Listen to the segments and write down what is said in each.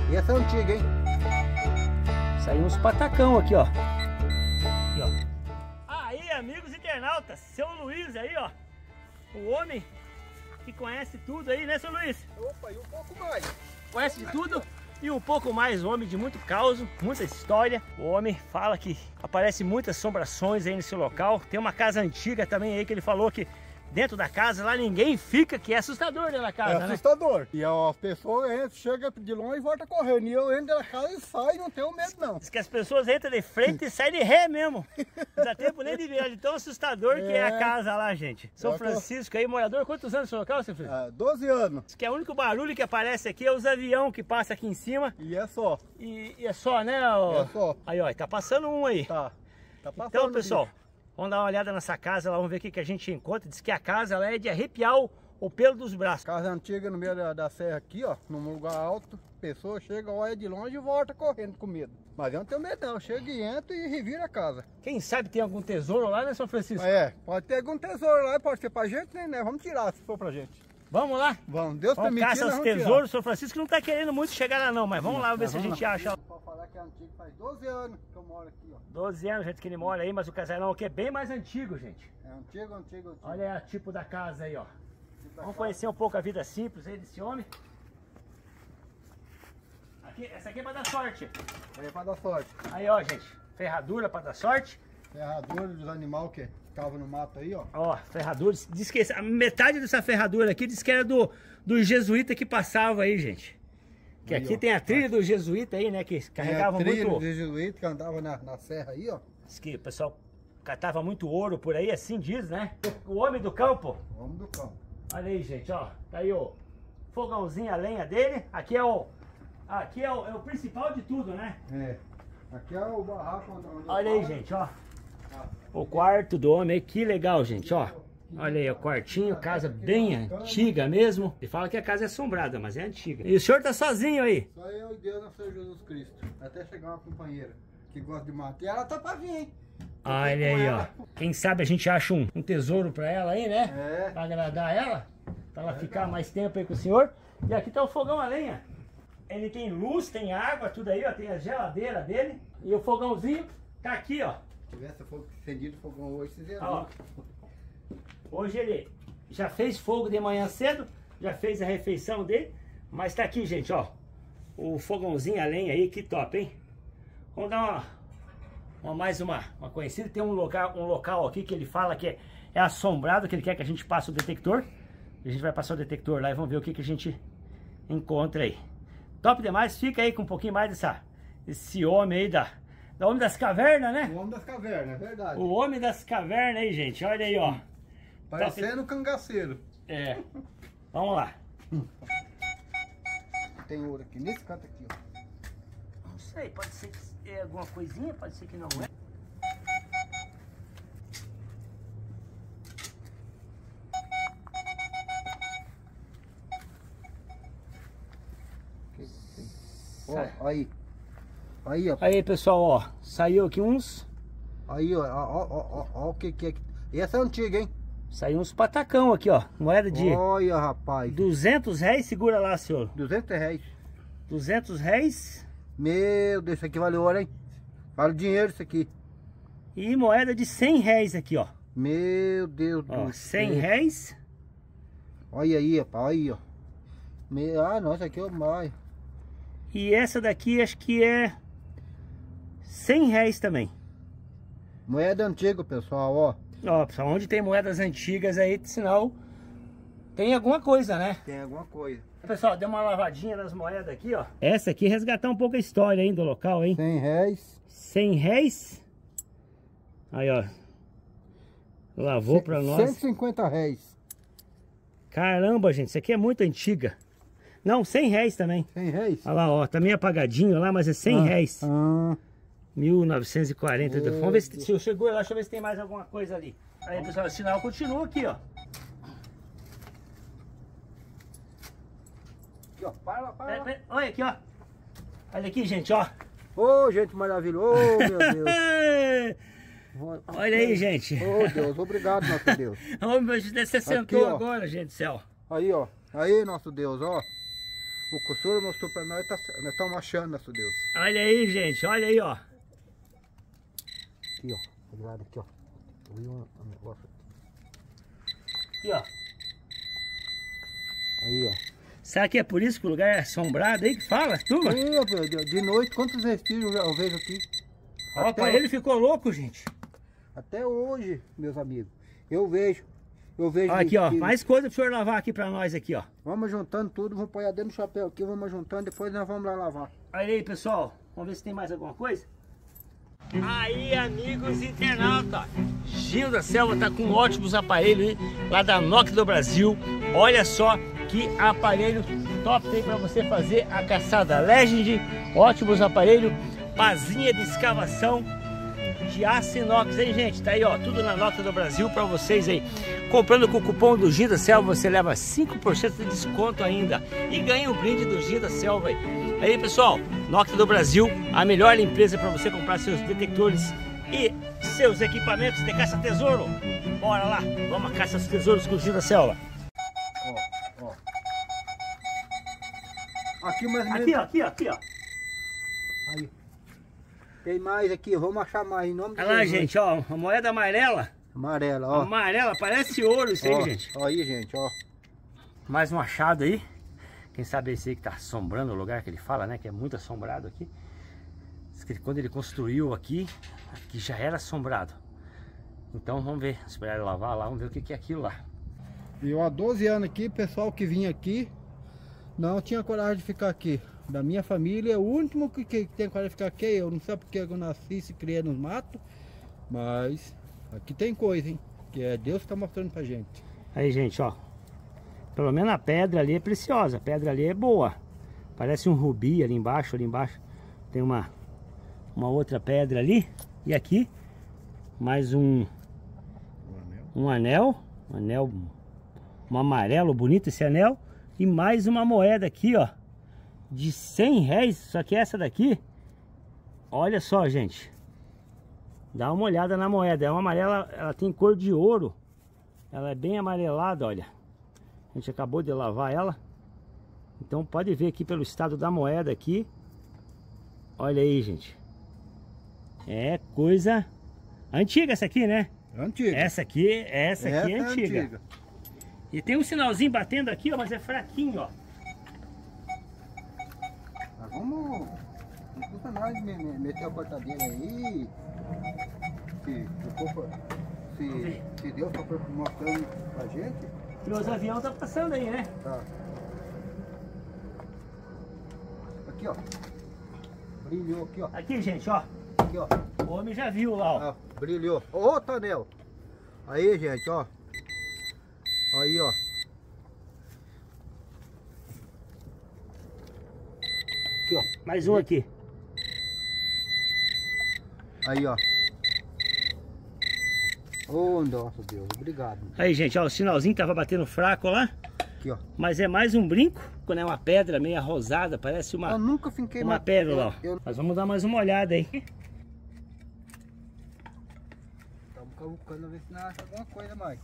Essa é antiga, hein? Saiu uns patacão aqui, ó. Aqui, ó. Aí, amigos internautas, seu Luiz aí, ó. O homem que conhece tudo aí, né, seu Luiz? Opa, e um pouco mais. Conhece de tudo e um pouco mais, homem de muito caos, muita história. O homem fala que aparece muitas assombrações aí nesse local. Tem uma casa antiga também aí que ele falou que dentro da casa lá ninguém fica, que é assustador dentro da casa, É né? assustador. E as pessoas entram, chegam de longe e voltam correndo. E eu entro na casa e saio, não tenho medo não. Diz que as pessoas entram de frente e saem de ré mesmo. Não dá tempo nem de ver, de tão assustador que é a casa lá, gente. São Francisco aí, morador. Quantos anos no local, seu filho? 12 anos. Diz que é o único barulho que aparece aqui é os aviões que passam aqui em cima. E é só. E é só, né? Ó. É só. Aí, ó, tá passando um aí. Tá passando. Então, pessoal, vamos dar uma olhada nessa casa lá, vamos ver o que a gente encontra. Diz que a casa ela é de arrepiar o pelo dos braços. Casa antiga no meio da serra aqui, ó, num lugar alto. Pessoa chega, olha de longe e volta correndo com medo. Mas eu não tenho medo não, eu chego e entro e reviro a casa. Quem sabe tem algum tesouro lá, né, São Francisco? É, pode ter algum tesouro lá, pode ser pra gente, né? Vamos tirar se for pra gente. Vamos lá? Vamos, Deus Vamos permitir, caça nós os vamos tesouros. São Francisco não tá querendo muito chegar lá não, mas vamos lá ver se a gente acha. Pode falar que é antigo, faz 12 anos que eu moro aqui, ó. 12 anos, gente, que ele mora aí, mas o casarão aqui é bem mais antigo, gente. É antigo. Olha o tipo da casa aí, ó. Vamos conhecer um pouco a vida simples aí desse homem. Aqui, essa aqui é pra dar sorte. É pra dar sorte. Aí, ó, gente, ferradura pra dar sorte. Ferradura dos animais que ficavam no mato aí, ó. Ó, ferradura. Diz que a metade dessa ferradura aqui diz que era do jesuíta que passava aí, gente. Que aí, aqui ó, tem a trilha do jesuíta aí, né? Que carregava trilha muito. do jesuíta que andava na serra aí, ó. Diz que o pessoal catava muito ouro por aí, assim diz, né? O homem do campo. Homem do campo. Olha aí, gente, ó. Tá aí o fogãozinho, a lenha dele. Aqui é o principal de tudo, né? É. Aqui é o barraco onde Olha aí, gente, ó. O quarto do homem aí, que legal, gente, ó. Olha aí, o quartinho, casa bem antiga mesmo. Ele fala que a casa é assombrada, mas é antiga. E o senhor tá sozinho aí? Só eu e Deus, nosso Senhor Jesus Cristo. Até chegar uma companheira que gosta de mato. E ela tá pra vir, hein? Olha aí, ó. Quem sabe a gente acha um tesouro pra ela aí, né? É. Pra agradar ela. Pra ela ficar mais tempo aí com o senhor. E aqui tá o fogão a lenha. Ele tem luz, tem água, tudo aí, ó. Tem a geladeira dele. E o fogãozinho tá aqui, ó. Se tivesse fogo acendido, fogão hoje, vocês iam Ó. ver. Hoje ele já fez fogo de manhã cedo. Já fez a refeição dele. Mas tá aqui, gente, ó. O fogãozinho a lenha aí, que top, hein? Vamos dar mais uma conhecida. Tem um local aqui que ele fala que é assombrado, que ele quer que a gente passe o detector. A gente vai passar o detector lá e vamos ver o que a gente encontra aí. Top demais, fica aí com um pouquinho mais desse homem aí da Homem das Cavernas, né? O Homem das Cavernas, é verdade. O Homem das Cavernas aí, gente, olha aí, ó. Parecendo um cangaceiro. É, vamos lá. Tem ouro aqui, nesse canto aqui, ó. Não sei, pode ser que é alguma coisinha, pode ser que não é. Ó, aí. Aí, ó. Aí, pessoal, ó, saiu aqui uns... Aí, ó o que é. Essa é antiga, hein? Saiu uns patacão aqui, ó, moeda de Olha, rapaz. 200 reais, segura lá, senhor. 200 reais. 200 reais Meu Deus, isso aqui vale ouro, hein? Vale dinheiro isso aqui. e moeda de 100 reais aqui, ó. Meu Deus do Ó, céu. 100 reais. Olha aí, rapaz, aí, ó. Ah, nossa, aqui é o mais. E essa daqui acho que é 100 reais também. Moeda antiga, pessoal, ó. Ó, pessoal, onde tem moedas antigas aí, sinal tem alguma coisa, né? Tem alguma coisa. Pessoal, deu uma lavadinha nas moedas aqui, ó. Essa aqui resgatar um pouco a história aí do local, hein? 100 reais. 100 reais. Aí, ó. Lavou pra nós. 150 reais. Caramba, gente, isso aqui é muito antiga. Não, 100 reais também. 100 reais? Olha lá, ó, tá meio apagadinho lá, mas é 100 reais. 1940. Vamos ver se eu chegou lá, deixa eu ver se tem mais alguma coisa ali. Aí, pessoal, o sinal continua aqui, ó. Aqui, ó, para. Olha aqui, ó. Olha aqui, gente, ó. Ô, gente maravilhosa. Ô, meu Deus. Olha aí, gente. Ô, Deus, obrigado, nosso Deus. Ô, meu Deus, você sentou Aqui, ó. agora, gente do céu. Aí, ó. Aí, nosso Deus, ó. O costura mostrou pra nós, nós estamos achando, nosso Deus. Olha aí, gente, olha aí, ó. Aqui, ó. Do lado aqui, ó. Eu vi um negócio aqui. Aqui, ó. Aí, ó. Será que é por isso que o lugar é assombrado aí que fala, turma? Aí, ó, de noite, quantos vestígios eu vejo aqui? Opa, ele ficou louco, gente. Até hoje, meus amigos. Eu vejo. Olha aqui, ó. vestígios. Mais coisa pro senhor lavar aqui pra nós aqui, ó. Vamos juntando tudo, vamos pôr dentro do chapéu aqui, vamos juntando, depois nós vamos lá lavar. Olha aí, pessoal. Vamos ver se tem mais alguma coisa. Aí, amigos internautas, Gilda Selva tá com ótimos aparelhos aí, lá da Nokia do Brasil. Olha só que aparelho top tem para você fazer a caçada Legend. Ótimos aparelhos, pazinha de escavação de aço inox, hein, gente? Tá aí, ó, tudo na Nokia do Brasil para vocês aí. Comprando com o cupom do Gilda Selva, você leva 5% de desconto ainda e ganha um brinde do Gilda Selva aí. Aí, pessoal, Nokia do Brasil, a melhor empresa para você comprar seus detectores e seus equipamentos de caça-tesouro. Bora lá, vamos a caça aos tesouros com o Gilda Selva. Ó. Aqui mais ou menos. Aqui, ó. Aí. Tem mais aqui, vamos achar mais em nome de Olha lá, Jesus. gente, ó, a moeda amarela. Amarela, ó. Amarela, parece ouro isso aí, Ó, gente. ó aí, gente, ó. Mais um achado aí. Quem sabe esse aí que tá assombrando o lugar que ele fala, né? Que é muito assombrado aqui. Diz que quando ele construiu aqui já era assombrado. Então vamos ver, esperar ele lavar lá, vamos ver o que é aquilo lá. E eu há 12 anos aqui, pessoal que vinha aqui não tinha coragem de ficar aqui. Da minha família, o último que tem coragem de ficar aqui é eu. Não sei porque eu nasci e se criei nos matos, mas aqui tem coisa, hein? Que é Deus que tá mostrando pra gente. Aí, gente, ó. Pelo menos a pedra ali é preciosa, a pedra ali é boa. Parece um rubi ali embaixo, tem uma outra pedra ali. E aqui, mais um anel, um amarelo bonito esse anel. E mais uma moeda aqui, ó, de 100 réis, só que essa daqui, olha só, gente. Dá uma olhada na moeda, é uma amarela, ela tem cor de ouro. Ela é bem amarelada, olha. A gente acabou de lavar ela. Então pode ver aqui pelo estado da moeda aqui. Olha aí, gente. É coisa antiga essa aqui, né? Antiga. Essa aqui é antiga. E tem um sinalzinho batendo aqui, ó, mas é fraquinho, ó. Mas vamos... Não custa nada meter a cortadeira aí. Se Deus tá mostrando pra gente. E os aviões tá passando aí, né? Tá. Aqui, ó. Brilhou aqui, ó. Aqui, gente, ó. Aqui, ó. O homem já viu lá, ó. Ah, brilhou. Outro anel. Aí, gente, ó. Aí, ó. Aqui, ó. Mais um aqui. Aí, ó. Oh, nossa Deus, obrigado. Aí, gente, ó, o sinalzinho tava batendo fraco lá. Aqui, ó. Mas é mais um brinco, quando é uma pedra meio rosada, parece Eu nunca finquei uma pérola, ó. Nós vamos dar mais uma olhada aí. Estamos cavucando, ver se não acha alguma coisa mais.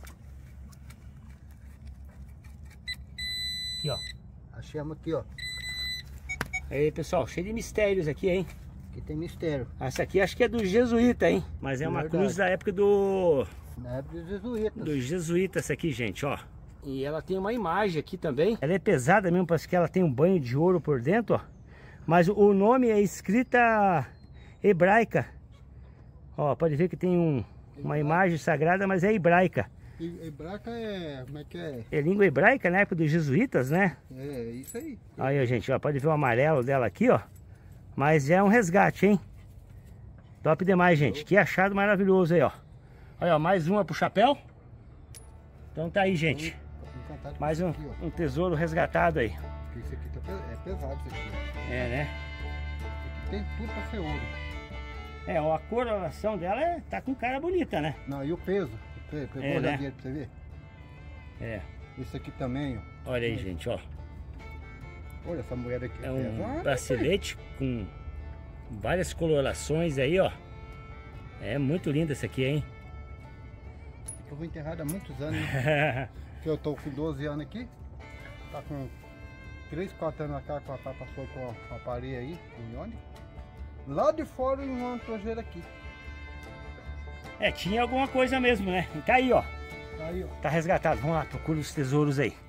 Aqui, ó. Achamos aqui, ó. Aí, pessoal, cheio de mistérios aqui, hein? Aqui tem mistério. Essa aqui acho que é do jesuíta, hein? Mas é uma Verdade. cruz da época do... Na época dos jesuítas. Dos jesuítas essa aqui, gente, ó. E ela tem uma imagem aqui também. Ela é pesada mesmo, parece que ela tem um banho de ouro por dentro, ó. Mas o nome é escrita hebraica. Ó, pode ver que tem uma imagem sagrada, mas é hebraica. E hebraica é... como é que é? É língua hebraica na época dos jesuítas, né? É, isso aí. Aí, ó, gente, ó, pode ver o amarelo dela aqui, ó. Mas é um resgate, hein? Top demais, gente. Que achado maravilhoso aí, ó. Olha, ó, mais uma pro chapéu. Então tá aí, gente. Mais um tesouro resgatado aí. Isso aqui é pesado, isso aqui. É, né? Tem tudo pra ser ouro. É, ó, a coloração dela tá com cara bonita, né? Não, e o peso? Pegou É, né? pra você ver? É. Isso aqui também, ó. Olha aí, gente, ó. Olha essa moeda aqui. É um pesada, bracelete com várias colorações aí, ó. É muito linda essa aqui, hein? Eu vou enterrado há muitos anos, né? Que eu tô com 12 anos aqui. Tá com 3, 4 anos cá, que o papai passou com a parede aí, em onde? Lá de fora em uma projeto aqui. É, tinha alguma coisa mesmo, né? E tá aí, ó. Aí, ó. Tá resgatado. Vamos lá, procura os tesouros aí.